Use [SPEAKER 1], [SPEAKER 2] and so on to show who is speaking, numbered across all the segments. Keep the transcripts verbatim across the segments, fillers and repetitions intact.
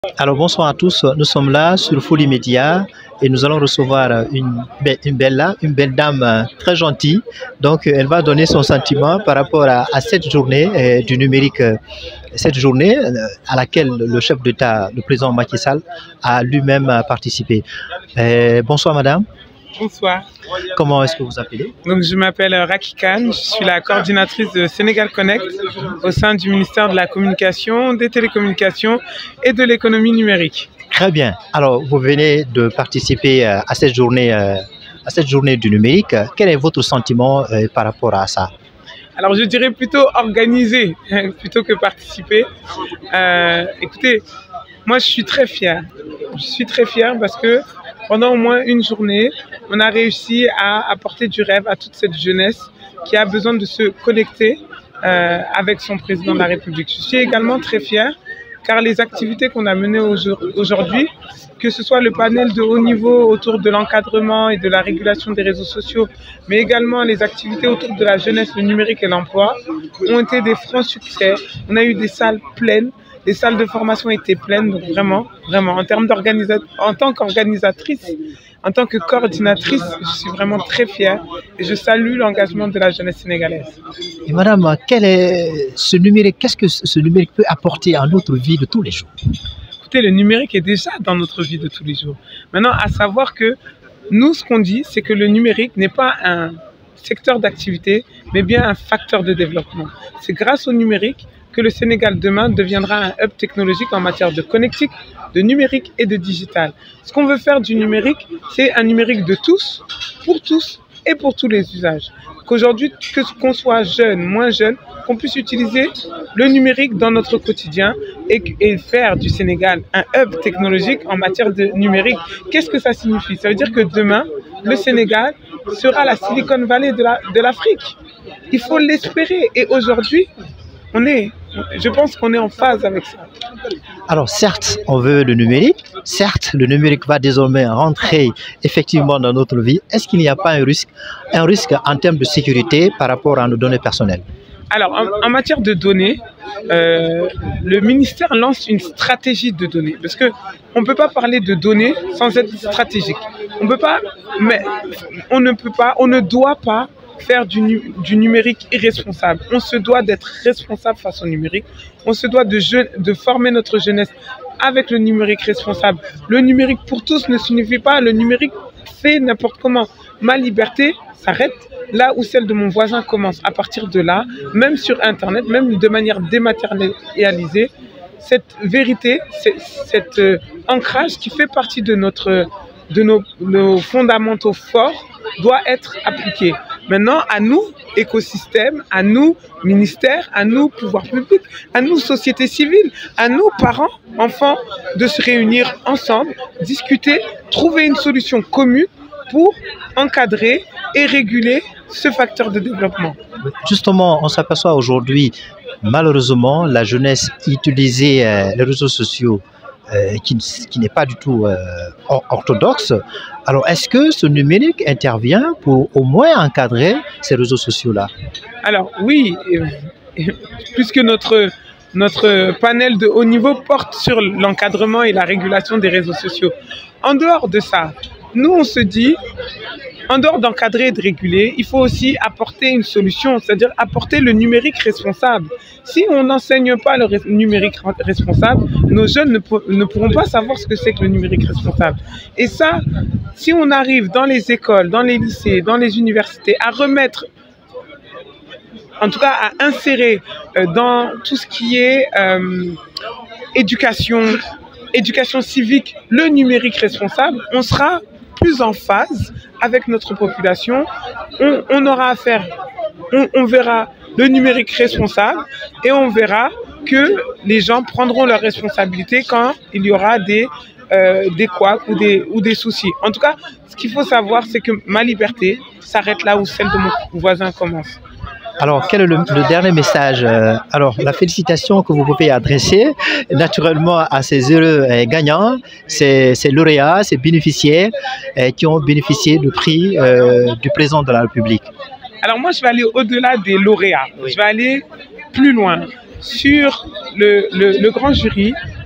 [SPEAKER 1] Alors bonsoir à tous, nous sommes là sur Folie Média et nous allons recevoir une, be une, belle, une belle dame euh, très gentille. Donc elle va donner son sentiment par rapport à, à cette journée euh, du numérique, euh, cette journée euh, à laquelle le chef d'État, le président Macky Sall, a lui-même participé. Euh, bonsoir madame.
[SPEAKER 2] Bonsoir.
[SPEAKER 1] Comment est-ce que vous appelez?
[SPEAKER 2] Donc, je m'appelle Raki Khan, je suis la coordinatrice de Sénégal Connect au sein du ministère de la Communication, des Télécommunications et de l'économie numérique.
[SPEAKER 1] Très bien. Alors, vous venez de participer à cette journée, à cette journée du numérique. Quel est votre sentiment par rapport à ça?
[SPEAKER 2] Alors, je dirais plutôt organiser plutôt que participer. Euh, écoutez, moi, je suis très fière. Je suis très fière parce que pendant au moins une journée, on a réussi à apporter du rêve à toute cette jeunesse qui a besoin de se connecter euh, avec son président de la République. Je suis également très fière car les activités qu'on a menées aujourd'hui, que ce soit le panel de haut niveau autour de l'encadrement et de la régulation des réseaux sociaux, mais également les activités autour de la jeunesse, le numérique et l'emploi, ont été des francs succès. On a eu des salles pleines. Les salles de formation étaient pleines, donc vraiment, vraiment, en termes d'organisation, en tant qu'organisatrice, en tant que coordinatrice, je suis vraiment très fière et je salue l'engagement de la jeunesse sénégalaise.
[SPEAKER 1] Et madame, quel est ce numérique, qu'est-ce que ce numérique peut apporter à notre vie de tous les jours?
[SPEAKER 2] Écoutez, le numérique est déjà dans notre vie de tous les jours. Maintenant, à savoir que nous, ce qu'on dit, c'est que le numérique n'est pas un secteur d'activité, mais bien un facteur de développement. C'est grâce au numérique que le Sénégal demain deviendra un hub technologique en matière de connectique, de numérique et de digital. Ce qu'on veut faire du numérique, c'est un numérique de tous, pour tous et pour tous les usages. Qu'aujourd'hui, que qu'on soit jeune, moins jeune, qu'on puisse utiliser le numérique dans notre quotidien et, et faire du Sénégal un hub technologique en matière de numérique. Qu'est-ce que ça signifie? Ça veut dire que demain, le Sénégal sera la Silicon Valley de la, de l'Afrique. Il faut l'espérer et aujourd'hui, on est, je pense qu'on est en phase avec ça.
[SPEAKER 1] Alors certes, on veut le numérique. Certes, le numérique va désormais rentrer effectivement dans notre vie. Est-ce qu'il n'y a pas un risque, un risque en termes de sécurité par rapport à nos données personnelles?
[SPEAKER 2] Alors, en, en matière de données, euh, le ministère lance une stratégie de données. Parce qu'on ne peut pas parler de données sans être stratégique. On peut pas, mais on ne peut pas, on ne doit pas faire du, du numérique irresponsable. On se doit d'être responsable face au numérique. On se doit de, de former notre jeunesse avec le numérique responsable. Le numérique pour tous ne signifie pas le numérique fait n'importe comment. Ma liberté s'arrête là où celle de mon voisin commence. À partir de là, même sur Internet, même de manière dématérialisée, cette vérité, cet euh, ancrage qui fait partie de, notre, de nos, nos fondamentaux forts doit être appliqué. Maintenant, à nous, écosystèmes, à nous, ministères, à nous, pouvoirs publics, à nous, société civile, à nous, parents, enfants, de se réunir ensemble, discuter, trouver une solution commune pour encadrer et réguler ce facteur de développement.
[SPEAKER 1] Justement, on s'aperçoit aujourd'hui, malheureusement, la jeunesse utilisait euh, les réseaux sociaux euh, qui, qui n'est pas du tout euh, orthodoxe. Alors, est-ce que ce numérique intervient pour au moins encadrer ces réseaux sociaux-là?
[SPEAKER 2] Alors, oui, puisque notre, notre panel de haut niveau porte sur l'encadrement et la régulation des réseaux sociaux. En dehors de ça, nous, on se dit, en dehors d'encadrer et de réguler, il faut aussi apporter une solution, c'est-à-dire apporter le numérique responsable. Si on n'enseigne pas le numérique responsable, nos jeunes ne, ne pourront pas savoir ce que c'est que le numérique responsable. Et ça, si on arrive dans les écoles, dans les lycées, dans les universités, à remettre, en tout cas à insérer euh, dans tout ce qui est euh, éducation, éducation civique, le numérique responsable, on sera plus en phase avec notre population. On, on aura à faire, on, on verra le numérique responsable et on verra que les gens prendront leurs responsabilités quand il y aura des, euh, des couacs ou des, ou des soucis. En tout cas, ce qu'il faut savoir, c'est que ma liberté s'arrête là où celle de mon voisin commence.
[SPEAKER 1] Alors, quel est le, le dernier message? Alors, la félicitation que vous pouvez adresser naturellement à ces heureux euh, gagnants, ces, ces lauréats, ces bénéficiaires euh, qui ont bénéficié du prix euh, du président de la République.
[SPEAKER 2] Alors moi, je vais aller au-delà des lauréats. Oui. Je vais aller plus loin sur le, le, le grand jury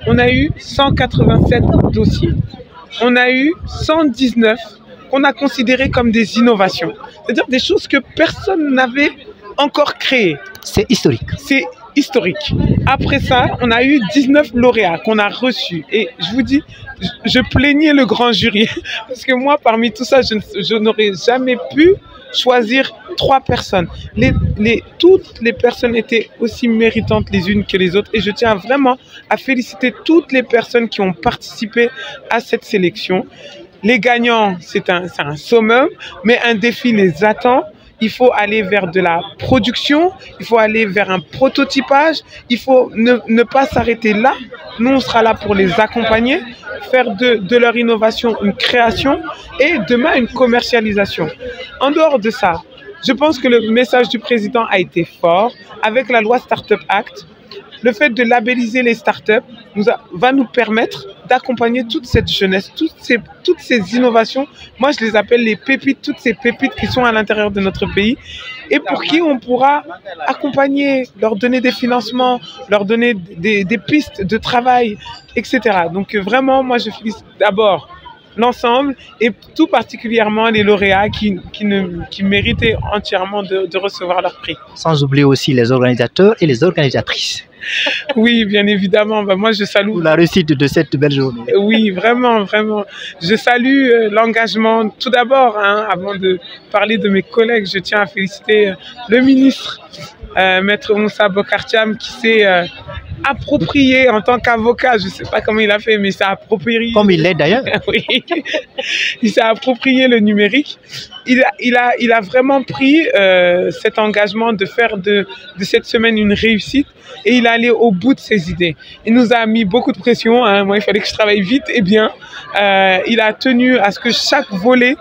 [SPEAKER 2] on a eu cent quatre-vingt-sept dossiers. On a eu cent dix-neuf qu'on a considérés comme des innovations. C'est-à-dire des choses que personne n'avait encore créées.
[SPEAKER 1] C'est historique.
[SPEAKER 2] C'est historique. Après ça, on a eu dix-neuf lauréats qu'on a reçus. Et je vous dis, je, je plaignais le grand jury. Parce que moi, parmi tout ça, je, je n'aurais jamais pu choisir trois personnes. Les, les, toutes les personnes étaient aussi méritantes les unes que les autres. Et je tiens vraiment à féliciter toutes les personnes qui ont participé à cette sélection. Les gagnants, c'est un, c'est un summum, mais un défi les attend. Il faut aller vers de la production, il faut aller vers un prototypage, il faut ne, ne pas s'arrêter là. Nous, on sera là pour les accompagner, faire de, de leur innovation une création et demain une commercialisation. En dehors de ça, je pense que le message du président a été fort. Avec la loi Startup Act, le fait de labelliser les startups nous a, va nous permettre d'accompagner toute cette jeunesse, toutes ces, toutes ces innovations. Moi, je les appelle les pépites, toutes ces pépites qui sont à l'intérieur de notre pays et pour qui on pourra accompagner, leur donner des financements, leur donner des, des pistes de travail, et cetera. Donc vraiment, moi, je félicite d'abord l'ensemble et tout particulièrement les lauréats qui, qui, ne, qui méritaient entièrement de, de recevoir leur prix.
[SPEAKER 1] Sans oublier aussi les organisateurs et les organisatrices.
[SPEAKER 2] Oui, bien évidemment. Ben, moi, je salue
[SPEAKER 1] pour la réussite de cette belle journée.
[SPEAKER 2] Oui, vraiment, vraiment. Je salue euh, l'engagement. Tout d'abord, hein, avant de parler de mes collègues, je tiens à féliciter euh, le ministre, euh, Maître Moussa Bocar Thiam, qui s'est euh, approprié en tant qu'avocat. Je ne sais pas comment il a fait, mais il s'est approprié.
[SPEAKER 1] Comme il l'est d'ailleurs.
[SPEAKER 2] Oui, il s'est approprié le numérique. Il a, il a, il a vraiment pris euh, cet engagement de faire de, de cette semaine une réussite et il est allé au bout de ses idées. Il nous a mis beaucoup de pression. Hein. Moi, il fallait que je travaille vite et bien. Euh, il a tenu à ce que chaque volet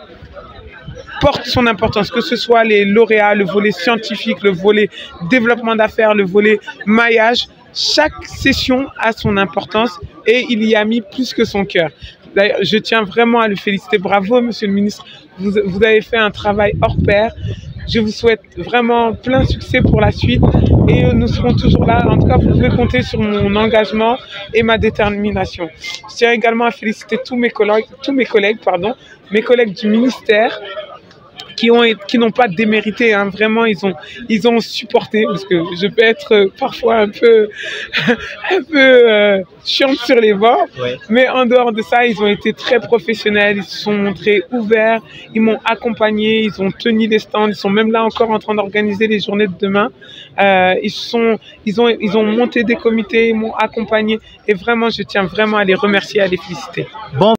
[SPEAKER 2] porte son importance, que ce soit les lauréats, le volet scientifique, le volet développement d'affaires, le volet maillage. Chaque session a son importance et il y a mis plus que son cœur. D'ailleurs, je tiens vraiment à le féliciter. Bravo, monsieur le ministre. Vous, vous avez fait un travail hors pair. Je vous souhaite vraiment plein succès pour la suite et nous serons toujours là. En tout cas, vous pouvez compter sur mon engagement et ma détermination. Je tiens également à féliciter tous mes collègues, tous mes collègues, pardon, mes collègues du ministère qui ont qui n'ont pas démérité, hein. Vraiment ils ont ils ont supporté parce que je peux être parfois un peu un peu euh, chiante sur les bords, ouais. Mais en dehors de ça ils ont été très professionnels, ils se sont montrés ouverts, ils m'ont accompagné, ils ont tenu les stands, ils sont même là encore en train d'organiser les journées de demain. Euh, ils sont ils ont ils ont monté des comités, ils m'ont accompagné et vraiment je tiens vraiment à les remercier, à les féliciter. Bon.